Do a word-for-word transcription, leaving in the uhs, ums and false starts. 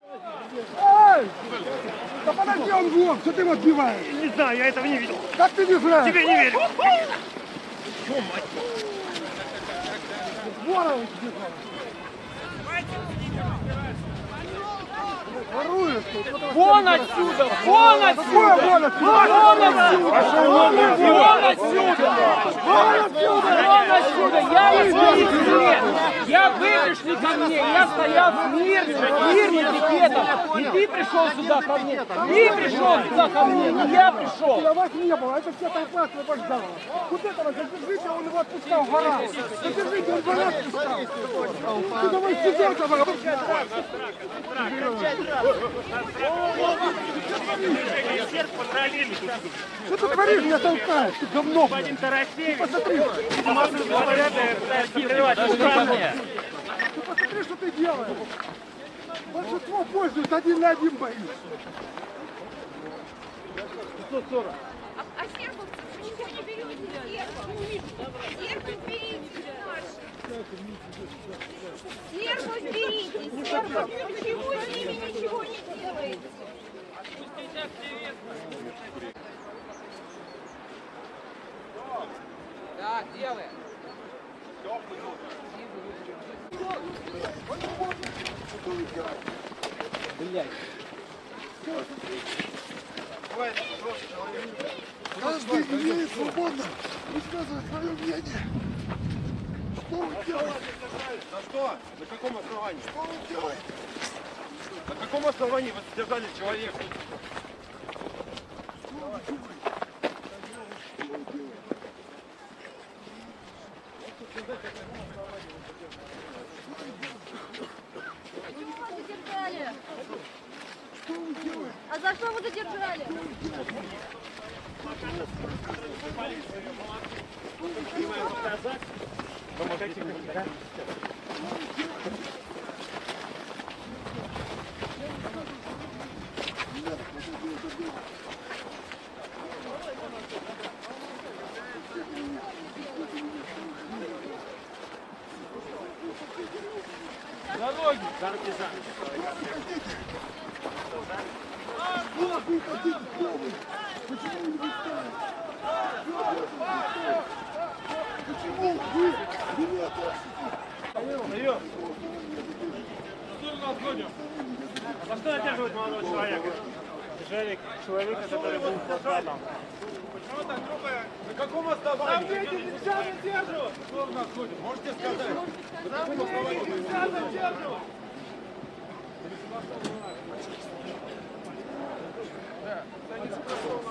Эй! Да подожди, он вон, что ты его отбиваешь? Не знаю, я этого не видел. Как ты не знаешь? Тебе не верю. Воровый тебе. Воруешь тут. Вон отсюда! Вон отсюда! Вон отсюда! Вон отсюда! Вон отсюда! Вон отсюда! Вон отсюда! Я из своих лет! Я вы пришли ко мне! Я стоял мирным, мирным пикетом! И ты пришел сюда ко мне! Ты пришел сюда ко мне! Не я пришел! А вас не было, это вся толпа освобождала. Вот этого задержите, он его отпускал, гора. Задержите, он гора отпускал. Ты давай сюда, давай. Что ты творишь, меня толкаешь? Ты говно. Господин Тарасевич. Посмотри. Ты Посмотри, что ты делаешь. Большинство пользуются, один на один боишься. пятьсот сорок. А, а сербовцев ничего не берете? Сербов берите наших. Сербов берите, сербов. Почему с ними ничего не делаете? Так, делай! Блядь. Каждый имеет свободно высказывать свое мнение. Что вы делаете? За что? На каком основании? Что вы делаете? На каком основании вы задержали человека? Что вы делаете? А за что вы задержали? Дороги! Что вы хотите? Кто вы? Почему вы не встали? Почему вы берете? Встаем. В сторону отходим. А за что задерживать молодого человека? Человек, человека, который был адвокатом. Почему так грубо? На каком основании? Там дети нельзя задерживать! В сторону отходим. Можете сказать? На каком основании? Нельзя задерживать! Да,